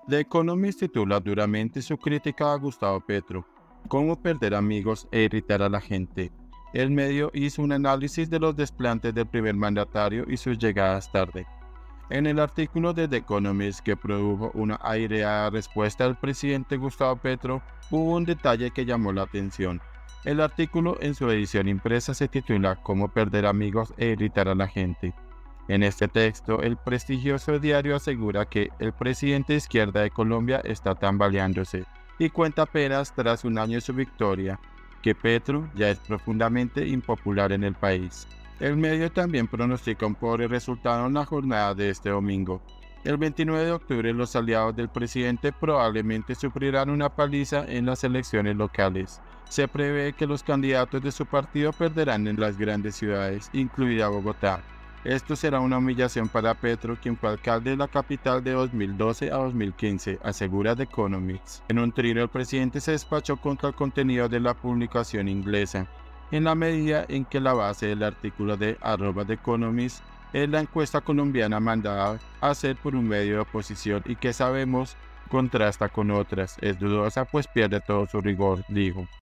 The Economist titula duramente su crítica a Gustavo Petro, cómo perder amigos e irritar a la gente. El medio hizo un análisis de los desplantes del primer mandatario y sus llegadas tarde. En el artículo de The Economist que produjo una aireada respuesta al presidente Gustavo Petro, hubo un detalle que llamó la atención. El artículo en su edición impresa se titula Cómo perder amigos e irritar a la gente. En este texto, el prestigioso diario asegura que el presidente de izquierda de Colombia está tambaleándose y cuenta apenas tras un año de su victoria, que Petro ya es profundamente impopular en el país. El medio también pronostica un pobre resultado en la jornada de este domingo. El 29 de octubre los aliados del presidente probablemente sufrirán una paliza en las elecciones locales. Se prevé que los candidatos de su partido perderán en las grandes ciudades, incluida Bogotá. Esto será una humillación para Petro, quien fue alcalde de la capital de 2012 a 2015, asegura The Economist. En un trino, el presidente se despachó contra el contenido de la publicación inglesa, en la medida en que la base del artículo de @The Economist es la encuesta colombiana mandada a hacer por un medio de oposición y que sabemos contrasta con otras. Es dudosa pues pierde todo su rigor, dijo.